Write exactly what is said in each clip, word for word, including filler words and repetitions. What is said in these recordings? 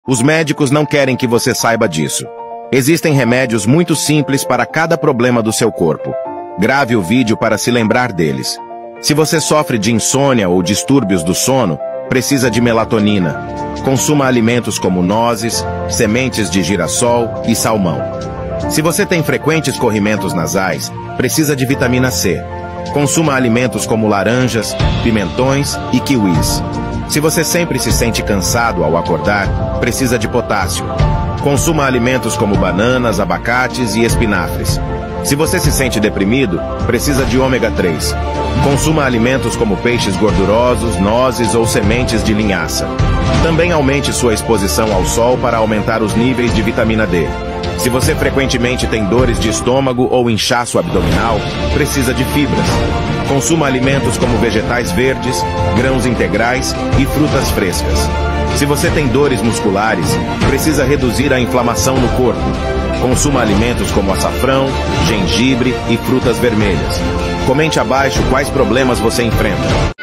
Os médicos não querem que você saiba disso. Existem remédios muito simples para cada problema do seu corpo. Grave o vídeo para se lembrar deles. Se você sofre de insônia ou distúrbios do sono, precisa de melatonina. Consuma alimentos como nozes, sementes de girassol e salmão. Se você tem frequentes corrimentos nasais, precisa de vitamina C. Consuma alimentos como laranjas, pimentões e kiwis. Se você sempre se sente cansado ao acordar, precisa de potássio. Consuma alimentos como bananas, abacates e espinafres. Se você se sente deprimido, precisa de ômega três. Consuma alimentos como peixes gordurosos, nozes ou sementes de linhaça. Também aumente sua exposição ao sol para aumentar os níveis de vitamina D. Se você frequentemente tem dores de estômago ou inchaço abdominal, precisa de fibras. Consuma alimentos como vegetais verdes, grãos integrais e frutas frescas. Se você tem dores musculares, precisa reduzir a inflamação no corpo. Consuma alimentos como açafrão, gengibre e frutas vermelhas. Comente abaixo quais problemas você enfrenta.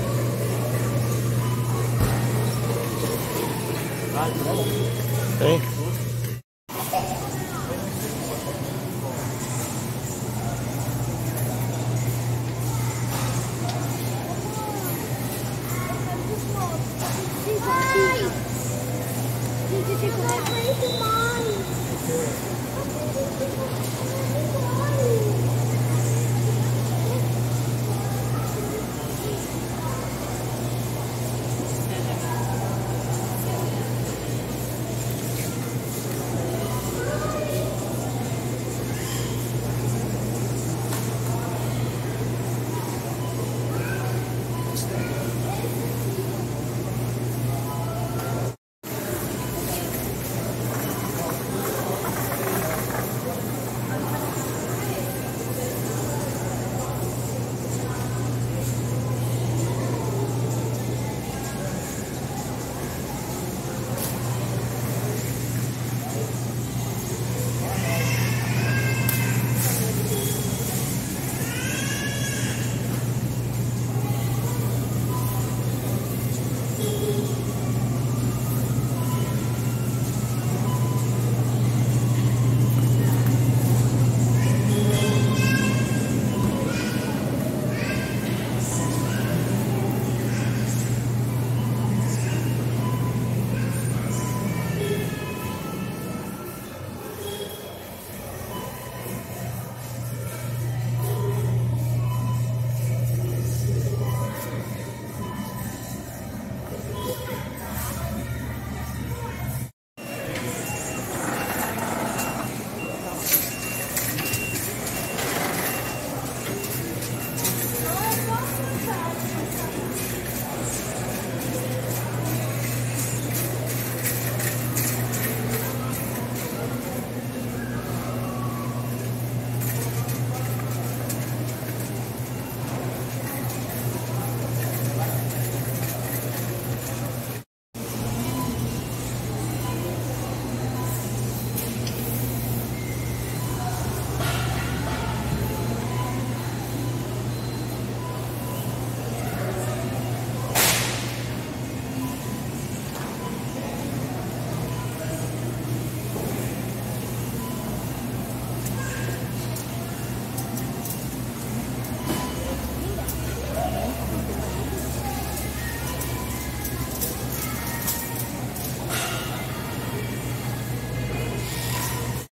Tem?